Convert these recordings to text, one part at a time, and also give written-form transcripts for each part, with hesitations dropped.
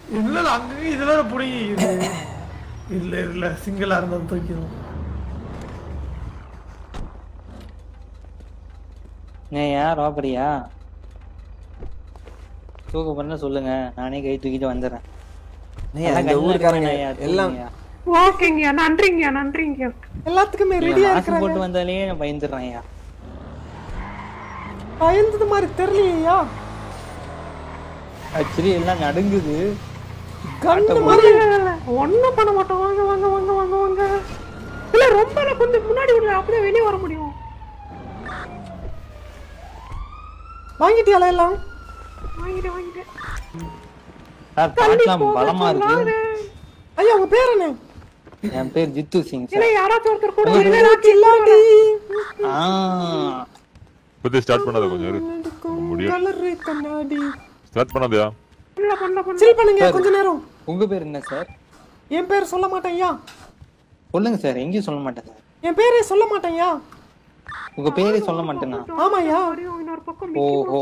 இல்ல அங்க இதுல புடிங்கி இல்ல சிங்கிளா இருந்தா தூக்கிடும். ஏன் ராபரியா தூக்க பண்ண சொல்லுங்க, நானே கை தூக்கிட்டு வந்துடுறேன். இந்த ஊருக்காரங்க எல்லாம் ஓகேங்க, நன்றிங்க நன்றிங்க. எல்லாத்துக்குமே ரெடியா மாஸ்க் இருக்காங்க. போட்டு வந்தாலே நான் பயந்துடுறேன்யா. பயந்தது மாதிரி தெரியலையா? ஆக்சுவலி எல்லாம் நடுங்குது. கண்ணு மாதிரி ஒண்ணும் பண்ண மாட்டோம். வாங்க வாங்க வாங்க வாங்க வாங்க. இல்ல ரொம்ப கொஞ்சம் முன்னாடி விடுங்க, அப்படியே வெளியே வர முடியும். வாங்கிட்டியால எல்லாம்? வாங்கிட்டேன். சார் பாட்லாம் பலமா இருக்கு. ஐயா உங்க பேர் என்ன? என் பேர் ஜித்து சிங் இல்ல சார். யாராச்சும் ஒருத்தர் கூட கில்லாடி. புது ஸ்டார்ட் பண்ணாத கொஞ்சம் இரு. கலர் கண்ணாடி. ஸ்டார்ட் பண்ணாதயா? சில் பண்ணுங்க கொஞ்ச நேரம். உங்க பேர் என்ன சார்? என் பேர் சொல்ல மாட்டேன்யா. சொல்லுங்க சார். எங்கேயும் சொல்ல மாட்டேன் சார். என் பேரே சொல்ல மாட்டேன்யா. உங்க பேரே சொல்ல மாட்டேனா? ஆமாயா. இன்னொரு பக்கம் ஓஹோ.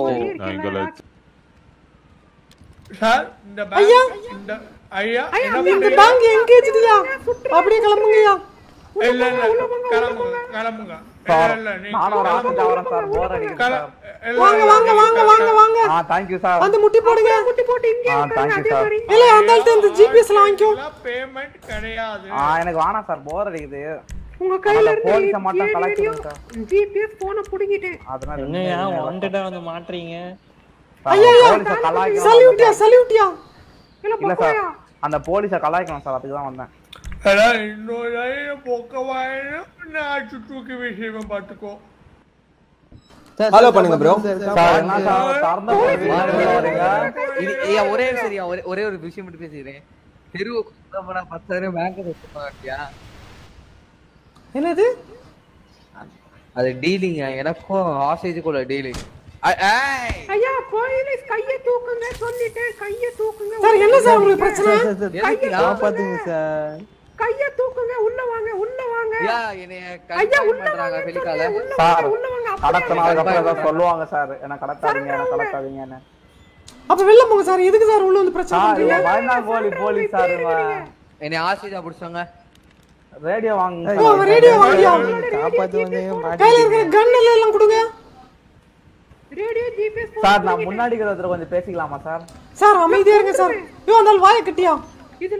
சார் இந்த ஐயா இந்த ஐயா இந்த பேங்க் எங்கேஜ்டியா? அப்படியே கிளம்புங்கயா. இல்ல கிளம்புங்க. நானும் ஒரு ஆஃபீஸ் வரேன் சார். போர் அடிக்குது சார். வாங்க வாங்க வாங்க வாங்க வாங்க. Thank you sir. அந்த முட்டி போடுங்க. முட்டி போட்டு இங்க थैंक यू சார். இல்ல அந்த இந்த ஜிபிஎஸ்ல வாங்கிக்கோ. பேமெண்ட் கிடையாது. எனக்கு வேணாம் சார், போர் அடிக்குது. உங்க கையில இருந்து போலீஸ மட்டும் கலெக்ட் பண்ணுங்க சார். ஜிபிஎஸ் போன புடிங்கிட்டேன். அதனால என்னையா வாண்டடா வந்து மாட்றீங்க? ஐயா போலீஸ கலாய்க்கணும். சல்யூட்டியா. இல்ல சார், அந்த போலீஸ கலாய்க்கணும் சார், அதுக்கு தான் வந்தேன். அடா இன்னொரு பொக்கவாயின நான் சுற்றுக்கு விஷயமா பாத்துக்கோ. ஹலோ பண்ணுங்க ப்ரோ. சார் என்ன சார் தரந்த வரீங்க? இது ஒரே சரியா ஒரே ஒரு விஷயம் மட்டும் பேசிக்கிறேன். தெருவு குத்தப்பட 10,000 பேங்க் கொடுப்பாங்கயா. என்னது? அது டீலிங். எனக்கும் ஆசேஜுக்குள்ள டீலிங். ஐயா போலீஸ் கையை தூக்குங்க சொல்லிட்டேன். கையை தூக்குங்க. சார் என்ன சார் உங்களுக்கு பிரச்சனை? காப்பாத்துங்க சார். கையை தூக்குங்க. உள்ள வாங்க உள்ள வாங்க. யா என்னைய கன்ஃபைன் பண்றாங்க வெளிக்கால. சார் உள்ள வாங்க. கடத்தனால அப்புறம் சொல்லுவாங்க சார், என்ன கடத்தாதீங்க. அப்ப வெளில போங்க சார். எதுக்கு சார் உள்ள வந்து பிரச்சனை சார் பண்றீங்க? பயந்தா போலீஸ் சார். என்னை ஆசேஜா பிடிச்சாங்க. ரேடியோ வாங்குங்க. ஓ ரேடியோ வாங்கியா? காப்பாத்துங்க. கையில இருக்கிற கன் எல்லாம் கொடுங்க. ரேடியோ ஜிபிஎஸ் சார் நான் முன்னாடி இருக்கிறத கொஞ்சம் பேசிக்கலாமா சார்? சார் அமைதியா இருங்க சார். அந்த வாயை கட்டியா. இது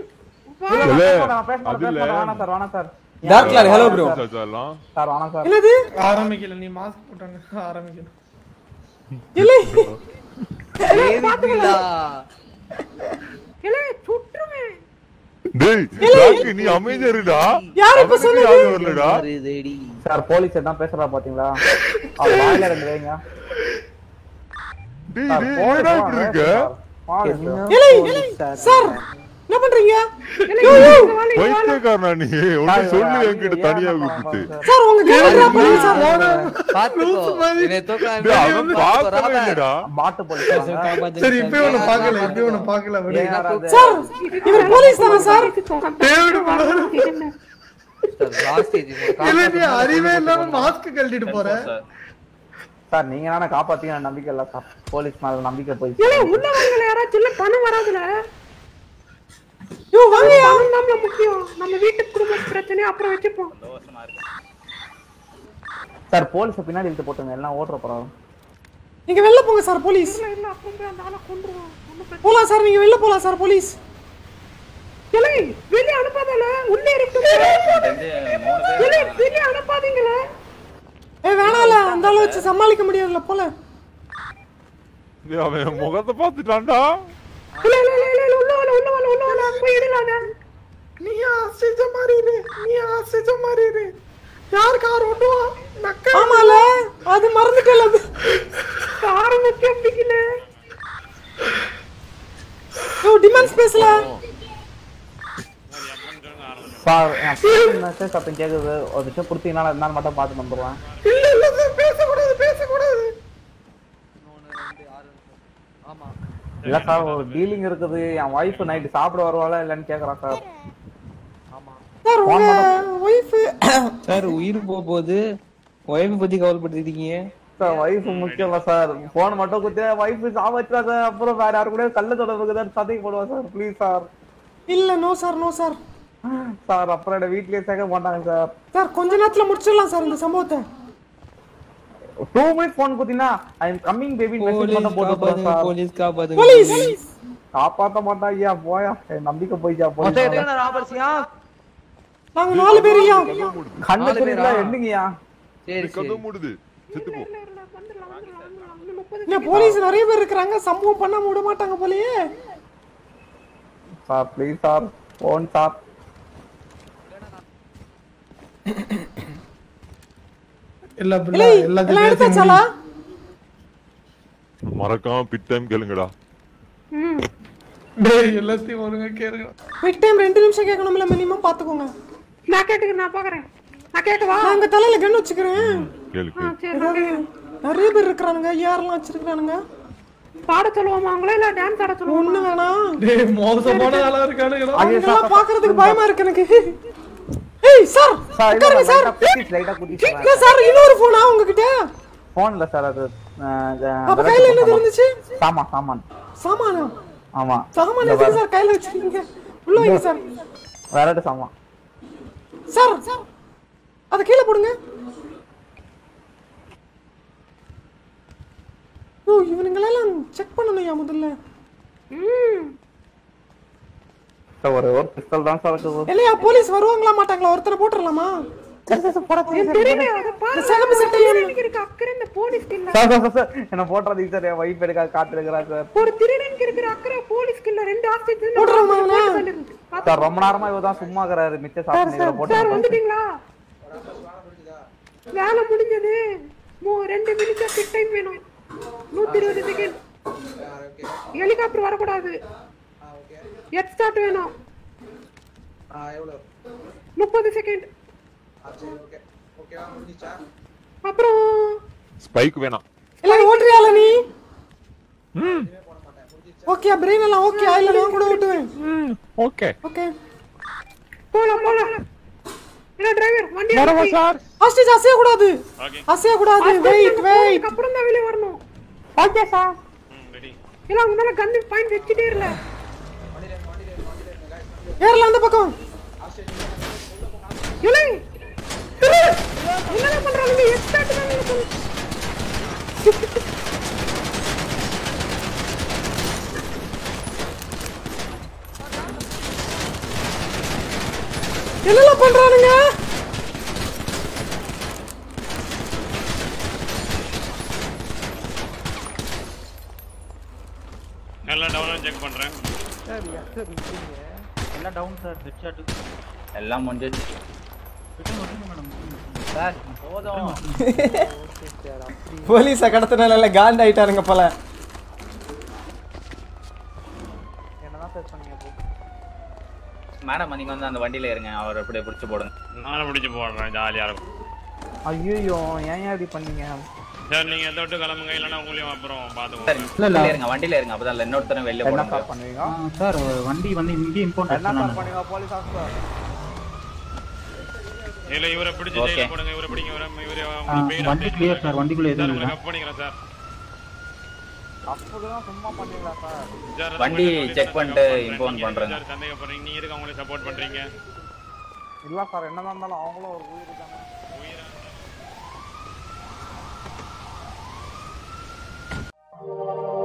வேணாம் sir. Doctor hello bro. Sir வேணாம் சார். என்னது? ஆரம்பிக்கல நீ மாஸ்க் போட்டாங்க ஆரம்பிக்கணும். இல்லை பாத்துங்களா? இல்ல சுற்றுமே. டேய் ராக்கி நீ அமைதியா இருடா. யார் இப்ப சொன்னது? சார் போலீஸ் என்ன பேசுறா பாத்தீங்களா? அவர் வாயில ரெண்டு வைங்க. டேய் என்னடா இப்படி இருக்க? சார் என்ன பண்றீங்க? பைத்தியக்காரனா நீ? ஒண்ணு சொல்லு என்கிட்ட தனியா கூப்பிட்டு. சார் உங்க கேம் டிராப் பண்ணுங்க சார். பாத்துக்கோ. என்னை தூக்க டேய் அவன் பாக்கவே இல்லடா. மாட்டு போலீஸ் சரி இப்போ ஒன்னு பார்க்கல விடு. சார் இவர் போலீஸ் தானா சார்? டேவிட் ஆசேஜ் இல்ல நீ அறிவே இல்லாம மாஸ்க் கழட்டிட்டு போற. சார் நீங்க நானே காப்பாத்தீங்க நம்பிக்கை இல்ல சார். போலீஸ் மேல நம்பிக்கை போய். இல்ல உள்ள வாங்கல யாராச்சும். இல்ல பணம் வராதுல. யோ வாங்கயா. நம்ம முக்கியம். நம்ம வீட்டு குடும்ப பிரச்சனை அப்புறம் வெச்சுப்போம். சார் போலீஸ் பின்னாடி இழுத்து போட்டுங்க, எல்லாம் ஓட்ற போறோம். நீங்க வெளில போங்க சார் போலீஸ். இல்ல அப்புறம் போய் அந்த ஆளை கொன்றுவோம். போலாம் சார். நீங்க வெளில போலாம் சார் போலீஸ். இல்ல வெளிய அனுப்பாதல. உள்ளே இருக்கு. இல்ல வெளிய அனுப்பாதீங்களே. வேணால அந்த ஆளை வச்சு சமாளிக்க முடியாதுல போல. டேய் அவன் முகத்தை பார்த்துட்டான்டா. இல்ல உள்ள வாங்க போய் எடுலாங்க. நீ ஆசைச்ச மாதிரி இரு. யார் கார் ஓட்டுவா? நக்க. ஆமால அது மறந்துட்டல. கார் முக்கியம் பிடிக்கல. யோ டிமாண்ட் ஸ்பேஸ்ல. சார் மெசேஜ் அப்ப கேக்குது. ஒரு நிமிஷம் கொடுத்தீங்கன்னா என்னன்னு மட்டும் பார்த்து வந்துடுவேன். இல்ல சார் பேசக்கூடாது. ஆமா இல்ல சார் ஒரு டீலிங் இருக்குது. என் வைஃப் நைட் சாப்பிட வருவாளா இல்லன்னு கேக்குறேன் சார். ஆமா சார் உங்க வைஃப் சார் உயிர் போகுது. வைஃப் பத்தி கவலைப்பட்டுட்டீங்க. சார் வைஃப் முக்கியம் இல்ல சார் போன் மட்டும் குத்தி வைஃப் சாவச்சா சார் அப்புறம் வேற யாரு கூட கள்ள தொடர்புக்கு தான் சதைக்கு போடுவா சார் ப்ளீஸ் சார் இல்ல no sir no sir sir அப்புறம் என்ன வீட்லயே சேர்க்க மாட்டாங்க சார் சார் கொஞ்ச நேரத்துல முடிச்சிடலாம் சார் இந்த சம்பவத்தை 2 மினிட்ஸ் போன் குத்தினா I am coming baby message பண்ண போடுறேன் சார் போலீஸ் காப்பாத்துங்க போலீஸ் காப்பாத்த மாட்டா ஐயா போயா என் நம்பிக்கை போயிச்சா மொத்தம் போய் எத்தனை ராபர்ஸ்யா நாங்க 4 பேர் ஐயா கண்ணு தெரியல என்னங்கயா சரி கதவு மூடுது செத்து போ என்ன போலீஸ் நிறைய பேர் இருக்காங்க சம்பவம் பண்ணாம விட மாட்டாங்க போலயே sir please sir phone sir எல்லா இல்லை எல்லாம் எடுத்தாச்சாலா மறக்காம பிட் டைம் கேளுங்கடா டேய் எல்லாத்தையும் ஒருங்க கேளுங்க குயிக் டைம் 2 நிமிஷம் கேட்கணும்ல மினிமம் பாத்துக்கோங்க நான் கேட்டுக்க நான் பாக்குறேன் நான் கேட்கவா நான் அங்க தலையில கன் வச்சுக்கிறேன் கேளு கேளு சரி ஏதாவது நிறைய பேர் இருக்கானுங்க யாரெல்லாம் வச்சிருக்கானுங்க பாட சொல்லுவோமா அவங்கள இல்ல டான்ஸ் ஆட சொல்லுவோம் ஒண்ணு வேணாம் டேய் மோசமான ஆளா இருக்கானுங்கடா அவங்கெல்லாம் பாக்குறதுக்கு பயமா இருக்கு எனக்கு ஏய் சார் சார் உட்காருங்க சார் லைட்டா குத்தி சார் இல்ல சார் இன்னொரு போனா உங்ககிட்ட போன்ல சார் அது அப்ப கையில என்ன இருந்துச்சு சாமான் சாமானா ஆமா சாமான் எதுக்கு சார் கையில வச்சிருக்கீங்க உள்ள வைங்க சார் வேற சாமான் சார் அத கீழே போடுங்க ஓ இவனுங்களெல்லாம் செக் பண்ணணும்யா முதல்ல சார் ஒரு பிஸ்டல் தான் சார் இருக்குது இல்லையா போலீஸ் வருவாங்களா மாட்டாங்களா ஒருத்தரை போட்டுடலாமா தெரியல அத பாரு சிகப்பு சட்டை திருடனுக்கு இருக்க அக்கறை இந்த போலீஸ்க்கு இல்ல சார் என்ன போடுறதுக்கு சார் என் வைஃப் எடுக்க காத்துருக்கிறா சார் ஒரு திருடனுக்கு இருக்கிற அக்கறை போலீஸ்க்கு இல்ல ரெண்டு ஆஸ்திக்கு போடுறோமா அவனை? சார் ரொம்ப நேரமா இவதான் சும்மா இருக்கிறாரு மிச்ச சாப்பிட்டு போட்டு சார் வந்துட்டீங்களா வேலை முடிஞ்சது 2 நிமிஷம் பிட் டைம் வேணும் 120 செகண்ட் ஹெலிகாப்டர் வரக்கூடாது எட் ஸ்டார்ட் வேணும் 30 செகண்ட் அப்புறம் ஸ்பைக் வேணாம் இல்ல ஓட்டுறியால நீ ஓகே பிரெயின் எல்லாம் ஓகே இல்ல நான் கூட ஓட்டுவேன் ஓகே ஓகே போலாம் என்ன டிரைவர் வண்டி வரவா சார் ஹாஸ்டேஜ் அசைய கூடாது அசைய கூடாது வெயிட் அப்புறம் தான் வெளிய வரணும் ஓகே சார் இல்ல உங்க மேல கன் பாயிண்ட் வெச்சிட்டே இல்ல ஏறலாம் அந்த பக்கம் இல்ல என்ன பண்றாங்க எக்ஸ்பர்ட் தான் இருக்கு என்னெல்லாம் பண்றானுங்க எல்லாம் டவுன் செக் பண்றேன் எல்லாம் டவுன் சார் ஹெட்ஷாட் எல்லாம் முடிஞ்சிச்சு சார் போதும் போலீஸ கடத்தினால காண்ட் ஆயிட்டாருங்க போல என்னதான் சார் பண்ணீங்க அப்போ மேடம் நீங்க வந்து அந்த வண்டியில இருங்க அவர் அப்படியே பிடிச்சு போடுங்க நானும் பிடிச்சு போடுறேன் ஜாலியா இருக்கும் ஐயோ ஏன் இப்படி பண்ணீங்க சார் நீங்க எந்த விட்டு கிளம்புங்க இல்லைன்னா உங்களையும் அப்புறம் சார் பாத்துக்கோங்க இல்ல இருங்க வண்டியில இருங்க அப்பதான் இன்னொருத்தரும் வெளில என்ன போடுங்க சார் பண்ணுவீங்க சார் வண்டி வந்து இங்கே இம்போர்ட் என்ன சார் பண்ணுவீங்க போலீஸ் ஆஃபீஸர் இல்ல இவரை பிடிச்சு ஜெயில போடுங்க இவரை பிடிங்க இவரை வண்டி கிளியர் சார் வண்டிக்குள்ள எதுவும் இல்லை கப் பண்ணிக்கிறேன் சார் அப்பதான் சும்மா பண்ணீங்களா சார் சார் வண்டி செக் பண்ணிட்டு இன்ஃபார்ம் பண்றேன் சார் சந்தேகப்படுறீங்க நீங்க எதுக்கு அவங்களே சப்போர்ட் பண்றீங்க இல்ல சார் என்னதான் இருந்தாலும் அவங்களும் ஒரு உயிர் தானே உயிரா